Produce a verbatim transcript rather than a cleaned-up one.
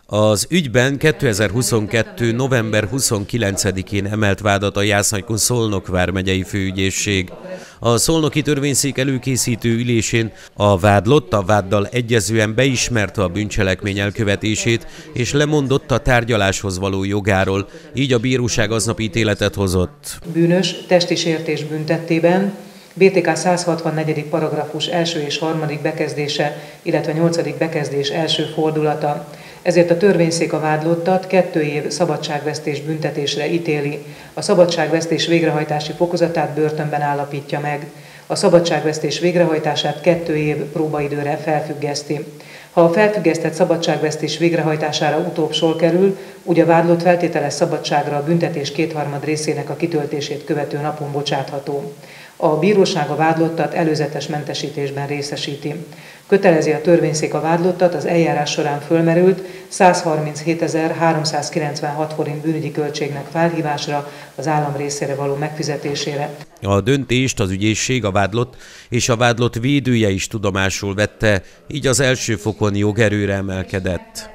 Az ügyben kétezer-huszonkettő. november huszonkilencedikén emelt vádat a Jász-Nagykun-Szolnok vármegyei főügyészség. A szolnoki törvényszék előkészítő ülésén a vádlott a váddal egyezően beismerte a bűncselekmény elkövetését és lemondott a tárgyaláshoz való jogáról, így a bíróság aznap ítéletet hozott. Bűnös testi sértés büntettében bé té ká száz hatvannegyedik paragrafus első és harmadik bekezdése, illetve nyolcadik bekezdés első fordulata. Ezért a törvényszék a vádlottat kettő év szabadságvesztés büntetésre ítéli. A szabadságvesztés végrehajtási fokozatát börtönben állapítja meg. A szabadságvesztés végrehajtását kettő év próbaidőre felfüggeszti. Ha a felfüggesztett szabadságvesztés végrehajtására utóbb sor kerül, úgy a vádlott feltételes szabadságra a büntetés kétharmad részének a kitöltését követő napon bocsátható. A bíróság a vádlottat előzetes mentesítésben részesíti. Kötelezi a törvényszék a vádlottat az eljárás során fölmerült százharminchétezer-háromszázkilencvenhat forint bűnügyi költségnek felhívásra az állam részére való megfizetésére. A döntést az ügyészség, a vádlott és a vádlott védője is tudomásul vette, így az első fokon jogerőre emelkedett.